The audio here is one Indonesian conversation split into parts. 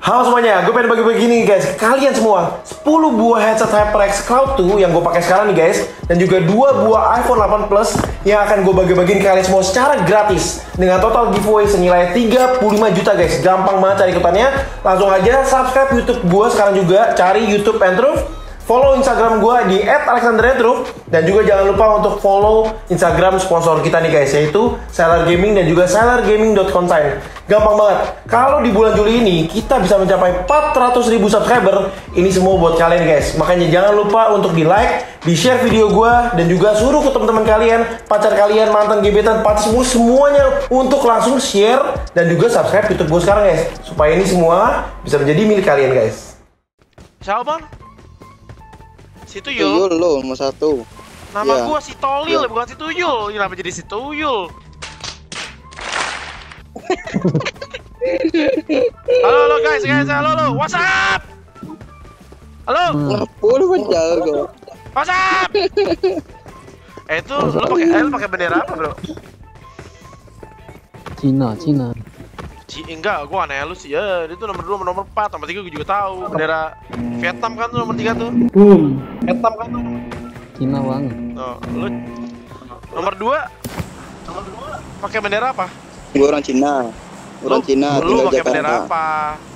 Halo semuanya, gue pengen bagi-bagi nih guys. Kalian semua 10 buah headset HyperX Cloud 2 yang gue pakai sekarang nih guys, dan juga 2 buah iPhone 8 Plus yang akan gue bagi-bagiin ke kalian semua secara gratis dengan total giveaway senilai 35 juta guys. Gampang banget cari ikutannya. Langsung aja subscribe YouTube gue sekarang juga, cari YouTube Entruth. Follow Instagram gue di @alexanderentruth, dan juga jangan lupa untuk follow Instagram sponsor kita nih guys, yaitu Seller Gaming dan juga sellergaming.consign. Gampang banget. Kalau di bulan Juli ini kita bisa mencapai 400.000 subscriber, ini semua buat kalian guys. Makanya jangan lupa untuk di like, di share video gue, dan juga suruh ke teman-teman kalian, pacar kalian, mantan gebetan, pacar semuanya untuk langsung share dan juga subscribe YouTube gue sekarang guys, supaya ini semua bisa menjadi milik kalian guys. Siapa bang? Si Tuyul. Tuyul lo, nomor 1. Nama Ya. gua si Tolil, Ya. bukan si Tuyul. Kenapa jadi si Tuyul? halo guys, halo, what's up? Halo, Ngapul penjago. what's up? Itu lu pakai bendera apa bro? Cina. Enggak, gua aneh lu sih ya. Itu nomor 2 nomor 4, nomor 3 gua juga tahu. Bendera Vietnam kan tuh nomor 3 tuh. Vietnam kan tuh. Cina bang. Oh, lu nomor 2 pakai bendera apa? Gue orang Cina. Orang Cina Lu tinggal pakai bendera Jakarta. apa?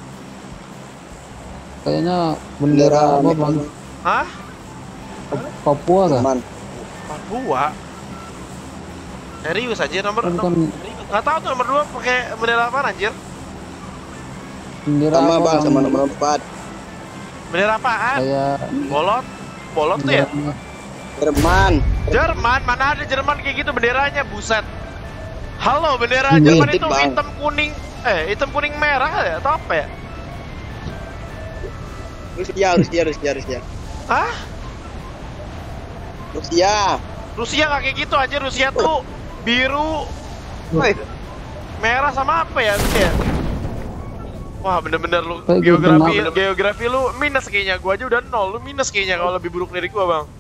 Kayaknya bendera apa bang? Hah? Papua kah? Aman. Papua? Serius aja nomor Kan bukan nggak tahu tuh nomor 2 pakai bendera apa anjir? bendera Sama apa bang, sama nomor 4. Bendera apaan? Kayak Bolot tuh ya? bendera Jerman. Jerman, mana ada Jerman kayak gitu benderanya, buset. Halo, bendera Ini Jerman dikit, itu Bang. hitam kuning merah ya, atau apa ya? Rusia. Hah? Rusia nggak kayak gitu aja, Rusia tuh biru, Woi, merah sama apa ya Rusia? Wah bener-bener lu Kayak geografi lu minus kayaknya, gua aja udah 0, lu minus kayaknya kalau lebih buruk dari gua bang.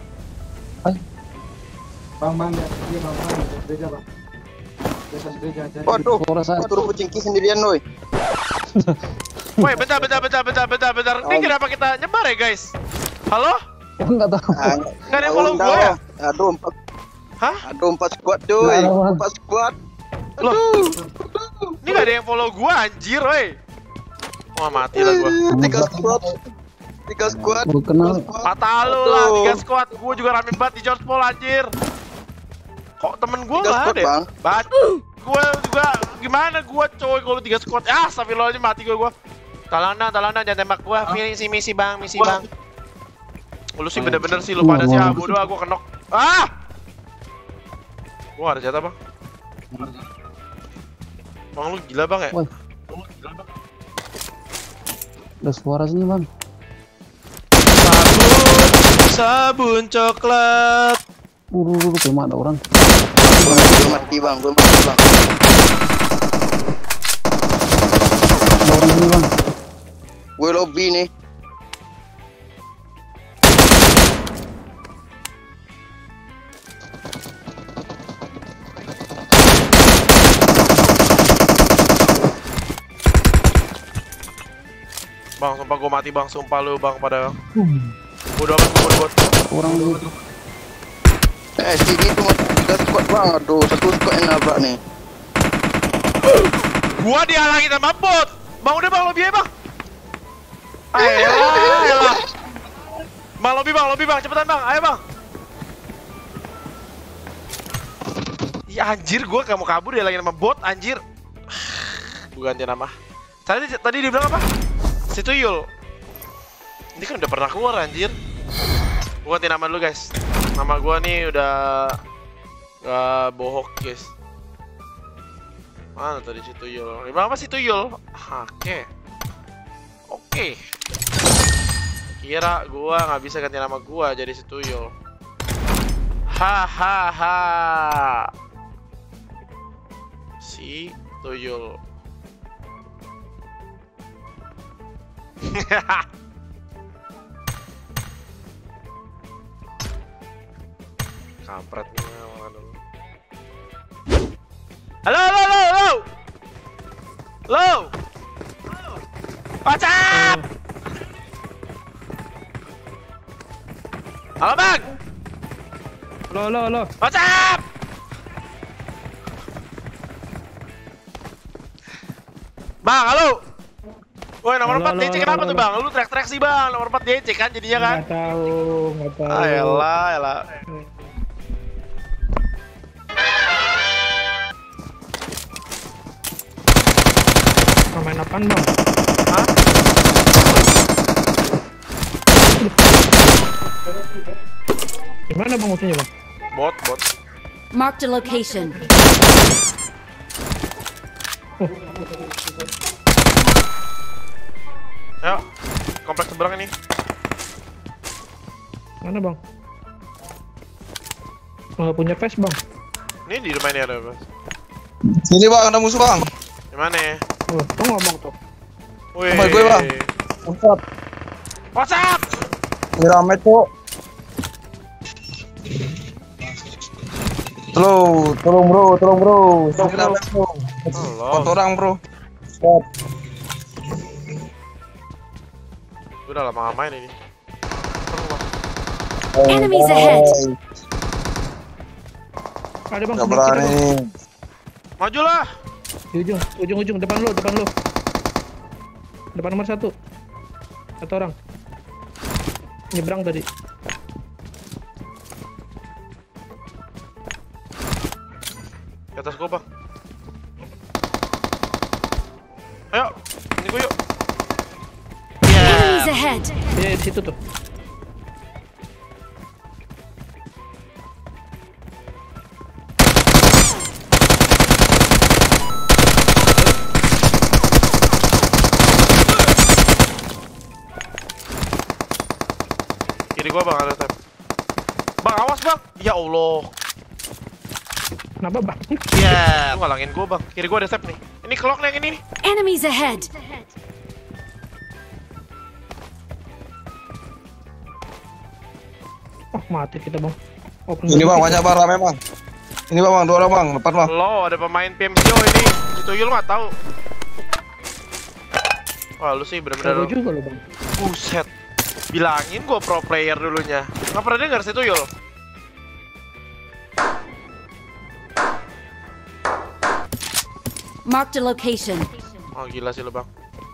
Bang, iya bang, gereja bang. Gereja. waduh, suara saya. turun kucingki sendirian woi. Woi bentar, ini kenapa kita nyebar ya guys? Halo? Nggak tahu. Nggak ada yang follow gua ya? Aduh, Hah? 4 squad cuy. Nggak ada, Bang. 4 squad. Loh, ini gak ada yang follow gua anjir woi. Wah mati lah gua. 3 squad. Baru kenal. Patah lu lah, 3 squad. Gua juga rame banget di George Paul anjir. Kok temen gua 3 gak squad, ada ya? Bang. Gua juga gimana gua coy kalau 3 squad. Astagfirullahaladzim mati gua. Talanang jangan tembak gua. Misi bang. Lu sih bener-bener sih lu pada sih bodoh, gua kenok. Gua ada jatah bang. Bang lu gila bang ya? Woi. Ada suara sini bang. Sabun coklat. Cuma ada orang. Gue mati bang. Ada orang sini bang. Gue lobby nih. Bang, sumpah gua mati bang, sumpah lu bang pada bodoh amat gua buat. Orang dulu. Sini cuma 3 squad bang. Aduh, 1 squad yang nabrak nih. Gua dihalangi sama bot. Bang udah bang, lobby aja bang. Ayolah. Bang lobby bang, cepetan bang, ayo bang. Ya anjir, gua gak mau kabur dia lagi sama bot anjir. Gua ganti nama. Tadi dia bilang apa? Si Tuyul. Ini kan udah pernah keluar anjir. Gua ganti nama dulu guys. Nama gua nih udah gak bohong guys. Mana tadi si Tuyul? Gimana apa si Tuyul? Oke. Kira gua nggak bisa ganti nama gua jadi si Tuyul. Hahaha. Si Tuyul. Kampret nih orang dulu. Halo. Wacap! Halo bang! Halo. Wacap! Bang, halo! Woi, nomor 4 DC kenapa tuh bang? Lu teriak-teriak sih bang, nomor 4 DC kan jadinya kan? Nggak tahu. Ah, elah. Main apaan bang? Hah? Gimana bang musuhnya bang? Bot. Marked a location. Ayo, kompleks seberang ini. Mana bang? Nggak punya face bang. Ini di rumah ini ada bang. Sini bang, ada musuh bang. Di mana ya? Tuh ngomong tuh. Wih. Sama gue, Bang. WhatsApp. Ini rame tuh. Tolong bro. Sini rame bro. Allah. 4 orang bro. Stop. Udah lama main ini. Enemies ahead. Ada bang. Gak sebelah kita, Bang. berani. Majulah. Di ujung depan lu. Depan nomor 1. Satu orang. Nyebrang tadi. Di atas gua bang. Ayo, ini gua yuk. Enemies ahead. Iya di situ tuh. Kiri gua bang ada tap. Bang awas bang. Ya Allah. Kenapa bang? Ya, lu ngalangin gua bang. Kiri gua ada tap nih. Ini clock nih yang ini nih. Enemies ahead. Oh mati kita bang. Ini bang, banyak bang, rame bang. Ini bang, 2 orang bang, depan bang. Lo ada pemain PMCO ini. Itu Yul nggak tahu. Wah lu sih bener-bener. Tahu juga lo bang. Buset. Bilangin gua pro player dulunya. Nggak pernah denger situ Yul. Marked a location. Oh gila sih lu bang.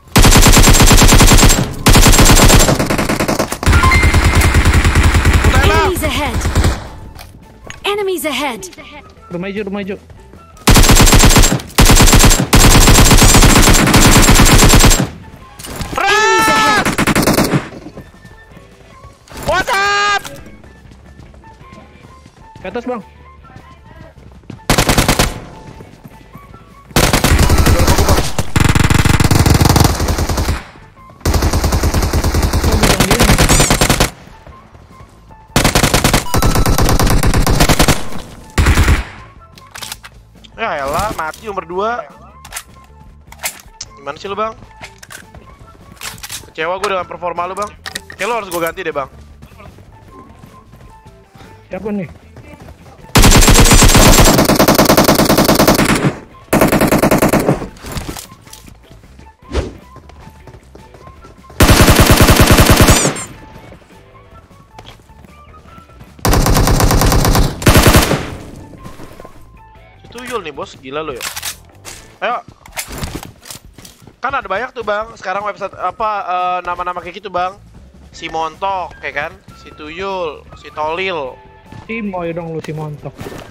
Enemies ahead. Enemies ahead. Rumah hijau. Enemies ahead. What's up? Ke atas bang. Ya elah, mati nomor 2. Gimana sih lu bang? Kecewa gue dengan performa lu bang. Kayak lu harus gue ganti deh bang. Siapa nih? Tuyul nih bos, gila lo ya. Ayo. Kan ada banyak tuh bang, sekarang website apa nama-nama kayak gitu bang. Si Montok, kayak kan? Si Tuyul, si Tolil. Timoy dong lu si montok.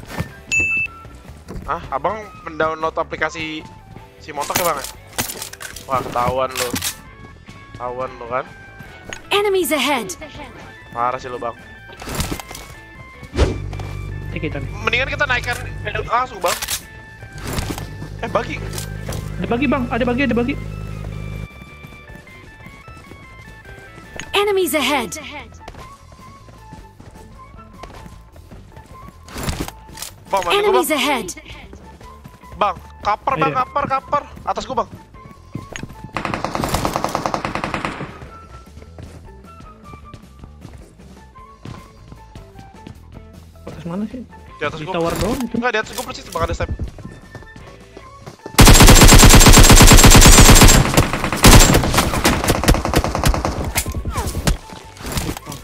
Ah, abang mendownload aplikasi si Montok ya bang? Wah ketahuan lo. Ketahuan lo kan? Enemies ahead. Parah sih lo bang. Kita nih. Mendingan kita naikkan langsung bang. Bagi. Ada bagi. Enemies ahead. Bang, mana gua Enemies bang? ahead. Bang, kaper bang, Iya. kaper. Atas gua bang. Atas mana sih? Di atas Di gua. tower doang itu. Enggak, di atas gua persis bang ada step.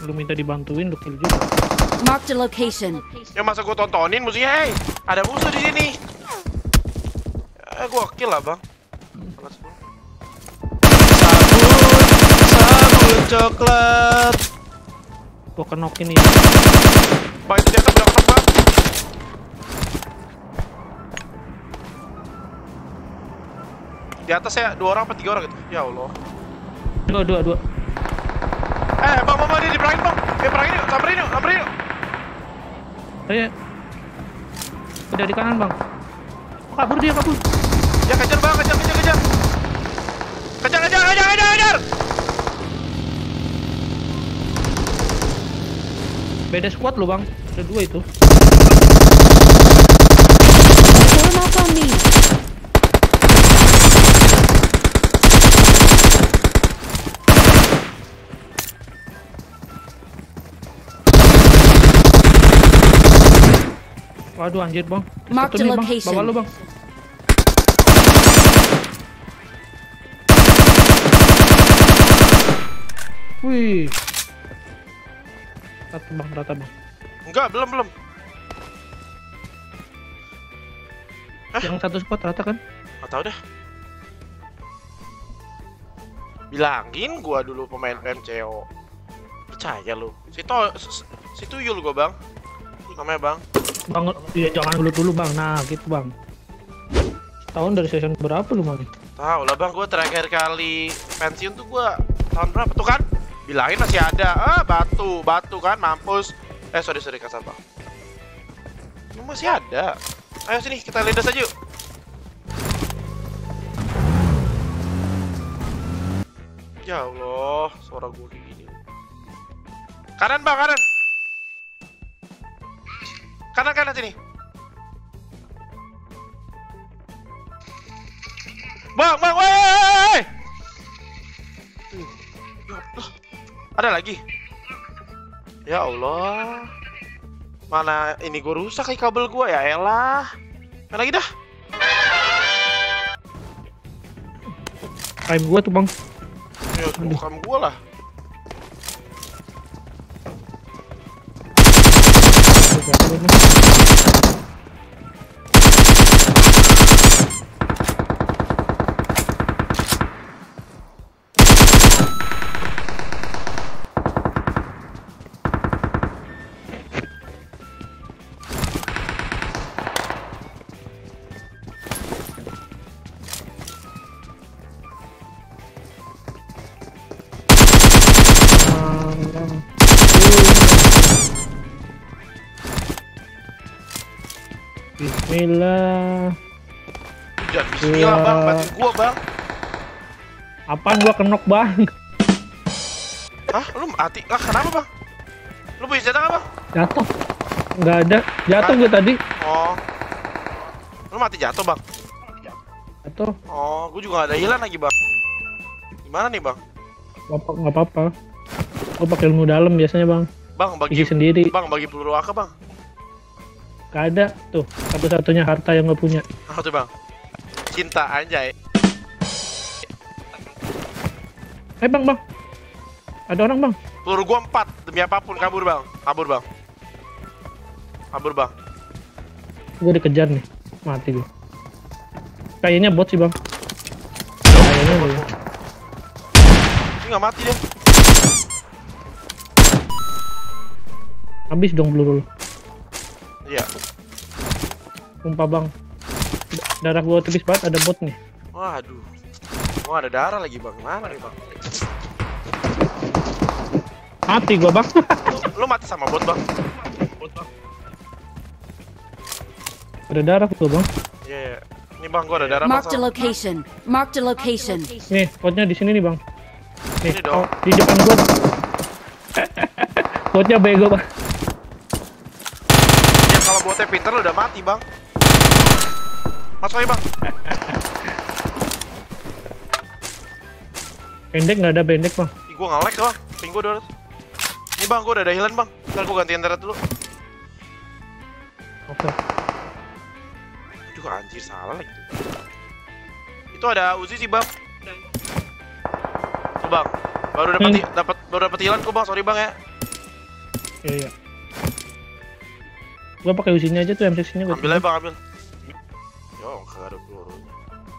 Lu minta dibantuin, lu kill juga. Marked a location. Ya masa gua tontonin musuhnya, hey, ada musuh di sini. Gua kill lah bang. Sabun coklat. Gua kenokin ini. Bang itu di atas udah kenok bang. Di atas ya 2 orang apa 3 orang gitu. Ya Allah. Dua. Bang, dia diperangin bang. Perangin yuk, samperin yuk. Saya udah di kanan bang. Oh, kabur. Ya kejar bang, kejar. Kejar. Beda squad lu bang. Ada 2 itu. Form up on me. Waduh anjir bang. Mark Satu the nih, bang. location. Bawa lu bang. Wih. Rata bang. Enggak, belum. Yang satu squad rata kan? Nggak tahu dah. Bilangin gua dulu pemain PMCO. Percaya lu. Si Tuyul gua bang. Namanya bang. Bang, ya jangan dulu bang. Nah gitu bang. Tahun dari season berapa lu bang? Tahu lah bang, gua terakhir kali pensiun tuh gua tahun berapa tuh kan? Bilangin masih ada. Batu kan, mampus. Sorry kasar bang. Ini masih ada. Ayo sini kita lindas aja yuk. Ya Allah, suara gue kayak gini. Kanan bang, kanan sini. Bang, woi. Ada lagi. Ya Allah. Mana ini gue rusak kayak kabel gue ya elah. Mana lagi dah? Time gua tuh bang. Ya bukan gue lah. Bismillah. Jangan bismillah bang, bantu gua bang. Apaan gua kenok bang? Hah? Lu mati? Kenapa bang? Lu punya senjata nggak bang? Jatuh. Nggak ada. Jatuh gua tadi. Oh. Lu mati jatuh bang? Jatuh. Oh, gua juga nggak ada healan lagi bang. Gimana nih bang? Nggak apa-apa. Gua pakai ilmu dalam biasanya bang. Bang bagi Isi sendiri. Bang bagi peluru AK bang. Gak ada tuh, satu-satunya harta yang gak punya. Apa tuh bang? Cinta anjay. Bang, ada orang bang. Peluru gua 4 demi apapun kabur bang. Kabur bang. Gue dikejar nih, mati gue. Kayaknya bot sih bang. Kayaknya gue. Ini nggak mati deh. Habis dong peluru lu. Iya. Sumpah bang. Darah gue tipis banget, ada bot nih. Waduh. Wah ada darah lagi bang. Mana nih bang? Mati gue bang. Lu mati sama bot bang? Ada darah tuh bang. Iya. Ini bang gua ada darah bang. Marked a location. Marked a location. Nih, botnya di sini nih bang. Nih, Ini dong. di depan gue. Botnya bego bang. Ya kalau botnya pinter lu udah mati bang. Masuk aja bang. Pendek nggak ada pendek bang. Ih gua nge-lag bang. Ping gua 200. Ini bang gua udah ada healan bang. Ntar gua gantiin internet dulu. Oke. Juga anjir salah lagi. Itu ada Uzi sih bang. Tuh bang. Baru dapat healan gua bang. Sorry bang ya. Iya. Gua pakai usinya aja tuh M16-nya gua. Ambil aja bang, ambil. Yo, kagak ada pelurunya.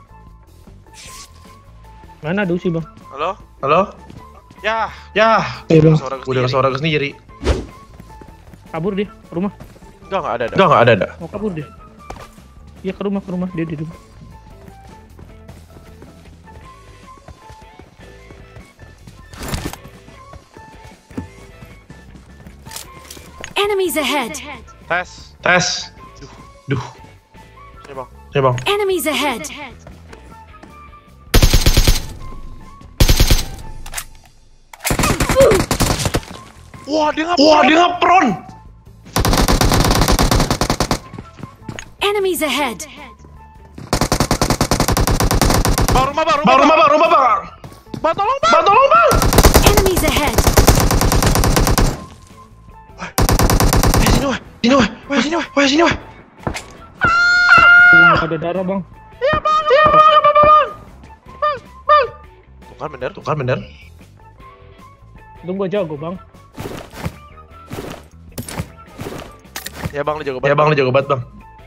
Mana ada usi, Bang? Halo? Halo? Ya. Iya, Bang. Udah suara gue sendiri. Kabur dia ke rumah. Enggak ada. Mau kabur dia. Iya ke rumah dia di rumah. Enemies ahead! Tes. Duh. Sini bang. Enemies ahead! Wah, dia ngapron. Enemies ahead! Bang, rumah bang. Bang, tolong bang. Enemies ahead! Sini weh. Ada darah, Bang. Iya bang. Tuh kan bener. Untung gua jago, Bang. Ya bang, lu jago banget bang.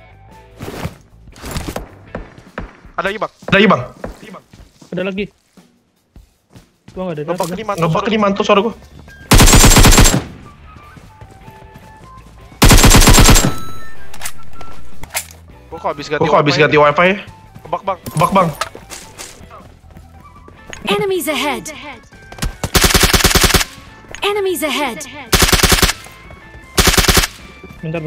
Ada lagi bang. Ada lagi. Gua enggak ada darah. Bang. Ngepak ini mantu suara gua. Gua kok habis ganti wifi ya? Kebak bang. Enemies ahead! Enemies ahead! Bentar.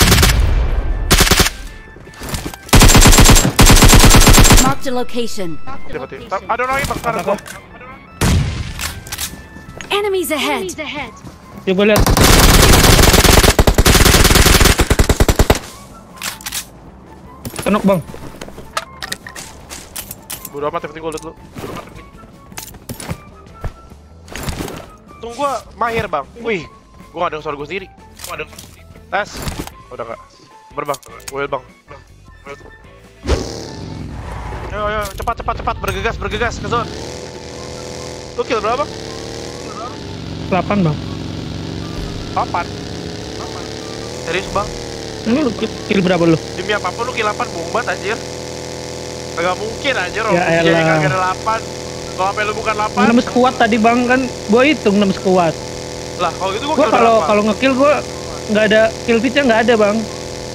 Marked a location. Ada orang lagi bang, kanan gua. Enemies ahead! Yuk gua lihat. Kenok, Bang. Bodo amat, yang penting gua liat lu. Tunggu gua mahir bang. Wih, gua gak ada suara gua sendiri. Tes. Udah gak? Sabar bang. Well bang. Ayo, cepat. Bergegas ke zone. Lu kill berapa? 8, Bang. 8. Serius bang? Lu kill berapa lu? Demi apapun lu kill 8 bohong banget anjir. Kagak mungkin anjir, Ya jadi elah. kagak ada 8. Kalau sampai lu bukan 8. 6 squad tadi, Bang, kan gua hitung 6 squad. Lah, kalau gitu gua Gua kill berapa? kalau nge-kill gua nggak ada kill feed-nya, nggak ada, Bang.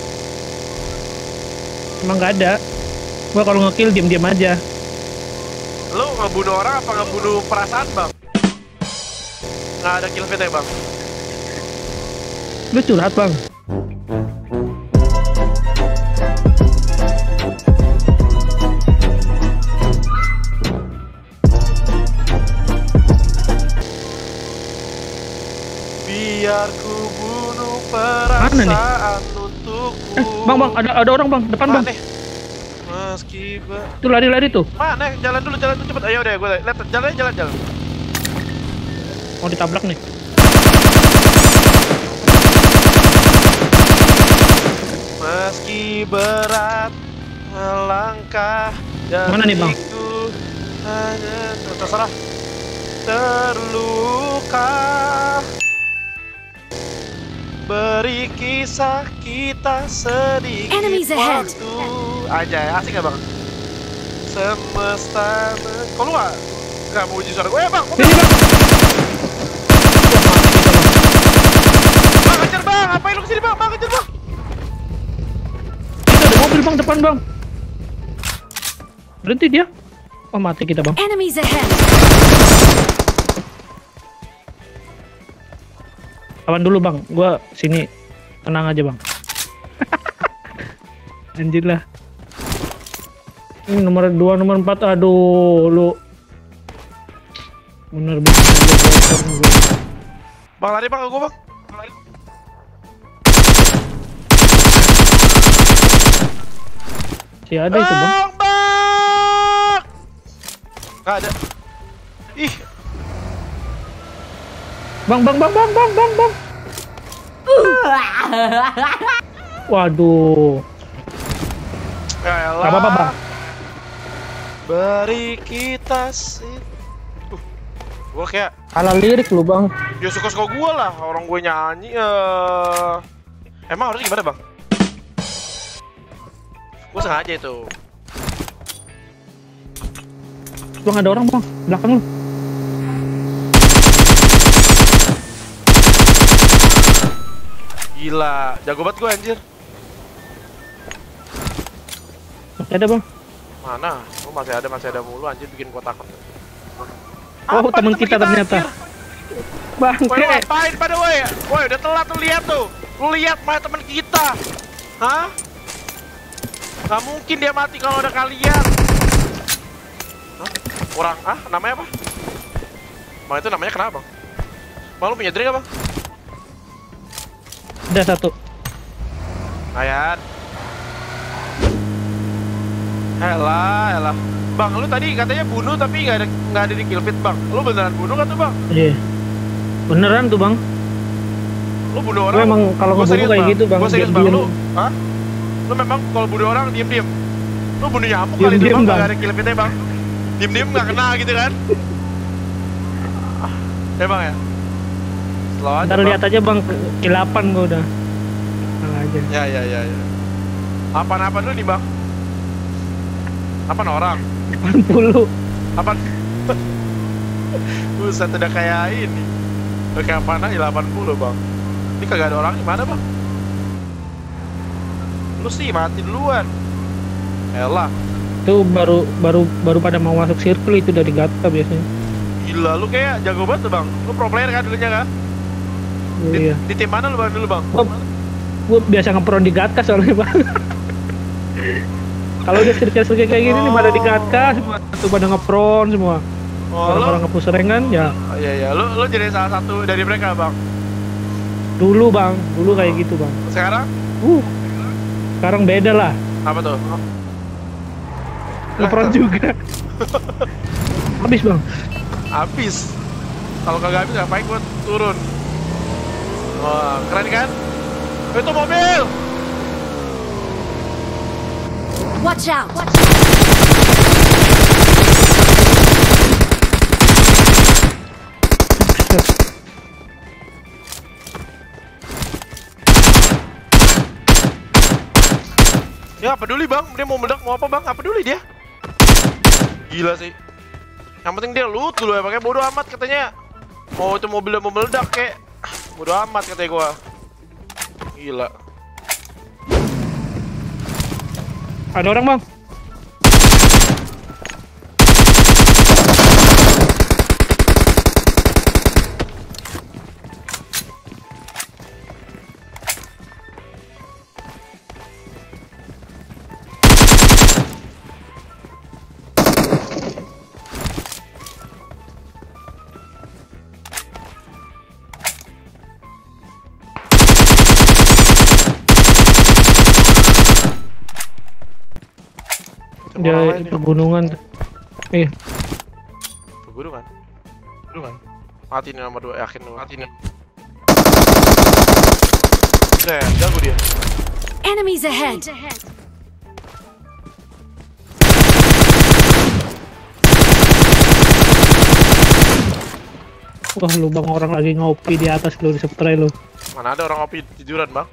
Emang nggak ada. Gua kalau nge-kill diam-diam aja. Lu ngebunuh orang apa ngebunuh perasaan bang? Nggak ada kill feed ya bang? Lu curhat, Bang. Biar ku bunuh Mana nih? perasaan untukku. Bang, ada orang, Bang, depan, Bang. Mana? Meski Tuh lari tuh. mana? Jalan dulu cepet. Ayo deh, gue lihat jalan. Mau ditabrak nih. Meski berat melangkah dan Mana nih, Bang? hanya terserah terluka. Beri kisah kita sedikit Enemies ahead. waktu. Anjay, asik gak bang? Semesta kok lu gak mau uji suara gue? Bang, Sini, Bang. bang, kejar bang, ngapain lu kesini bang? Bang, kejar bang. Itu ada mobil, Bang, depan, Bang. Berhenti dia. Oh, mati kita, Bang. Enemies ahead! Lawan dulu, Bang. Gua sini. Tenang aja, Bang. Anjir lah. Ini nomor 2, nomor 4. Aduh, lu. Bener-bener. Bang, lari bang ke gue bang. Si ada itu, Bang. Bang! Gak ada. Ih, Bang. Waduh. ya elah. Gak apa-apa, Bang. Beri kita sih. Gua kayak Kalah lirik lu bang. Ya suka-suka gue lah, orang gue nyanyi emang harusnya gimana bang? Gue sengaja itu. Bang ada orang bang, belakang lu. Gila, jago banget gue anjir. Masih ada bang. Mana? Oh masih ada mulu anjir, bikin gue takut. Oh Apa teman temen kita ternyata. anjir? Bang, Woi, lu ngapain pada woi? Woi, udah telat tuh, lihat tuh. Lu lihat mana teman kita? Hah? Gak mungkin dia mati kalau ada kalian. Hah? Orang, namanya apa? Bang itu namanya kenapa bang? Bang lu punya drink apa? ada satu. Ayat. Elah. Bang, lu tadi katanya bunuh tapi nggak ada di kill feed bang. Lu beneran bunuh kan tuh bang? Iya. Beneran tuh bang. Lu bunuh orang. Gue emang kalau Gua ngebunuh serius, kayak gitu bang. Gua serius Diam-diam. bang, lu. Hah? Lu memang kalau bunuh orang diem. Lu bunuh nyamuk kali itu Diem-diem, bang, Bang. nggak ada kill feednya bang. Diem nggak kena gitu kan? Ya bang ya. Slow aja Ntar bang. lihat aja bang, kilapan gue udah. Nah aja. Ya. Apaan dulu nih bang? Apaan orang? 80. Apaan? Buset udah kayak ini. Udah kayak apaan aja 80 bang. Ini kagak ada orang gimana bang? Lu sih mati duluan. Elah, Itu baru pada mau masuk circle itu dari Gatka biasanya. gila lu kayak jago banget tuh bang. Lu pro player kan dulunya kan? Iya. Di tim mana lu bang dulu bang? Gue biasa ngepron di Gatka soalnya bang. Kalau udah circle kayak gini nih pada di Gatka semua tuh pada ngepron semua. Oh Orang-orang lu? ngepush rank kan ya. Iya. Lu jadi salah satu dari mereka bang. Dulu bang, dulu kayak gitu bang. Sekarang? Sekarang beda lah. Apa tuh? Ngepron juga. Habis bang. Habis. Kalau kagak habis ngapain gua turun? Wah, keren kan? Itu mobil. Watch out! Ya apa peduli bang, dia mau meledak mau apa bang, apa peduli dia. Gila sih. Yang penting dia loot dulu ya, pakai bodo amat katanya. Oh itu mobilnya mau meledak kek. Bodo amat katanya gua. Gila. Ada orang bang. Dia pegunungan. Iya. Pegunungan. Mati nih nomor 2, yakin lu mati nih. Jago dia. Enemies ahead! Wah lu bang, orang lagi ngopi di atas lu, di spray lu. Mana ada orang ngopi tiduran bang?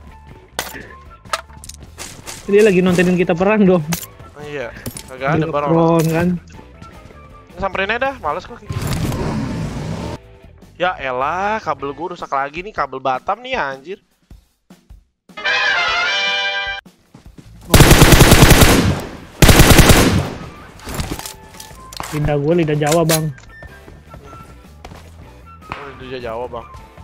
Dia lagi nontonin kita perang dong. Oh, iya, kagak ada barang. Ngepron kan. Samperin aja dah, males kok kayak gitu. Ya elah, kabel gua rusak lagi nih, kabel Batam nih anjir. Lidah gue lidah Jawa bang. Oh, dia Jawa bang.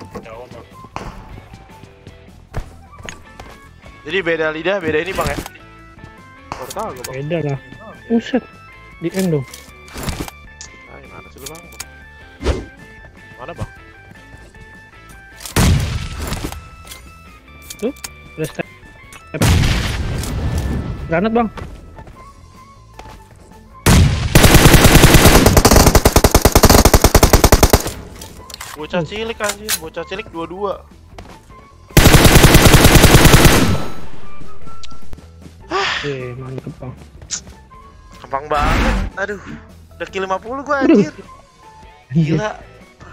Jadi beda lidah, beda ini bang ya? Baru tahu gua bang. Beda lah. Buset. Di end dong. Ah, gimana sih lu bang? Mana bang? Tuh. Udah step. Granat bang. Bocah cilik anjir, bocah cilik 22. Mantep bang. Gampang banget. Aduh, udah kill 50 gua anjir. Gila.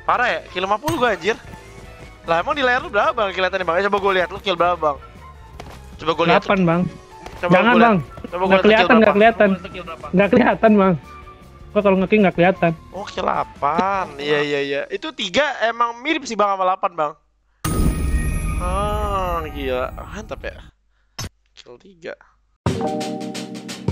Parah ya, kill 50 gue anjir. Lah emang di layar lu berapa bang kelihatannya bang? Coba gue lihat lu kill berapa bang? Coba gue lihat. 8 bang. Coba Jangan gua lihat. bang. Coba Nggak kelihatan, nggak kelihatan. Nggak kelihatan bang. Gua kalau nge-kill nggak kelihatan. Oh kill 8. Iya. Itu 3 emang mirip sih bang sama 8 bang. Ah gila, mantap ya. Kill 3.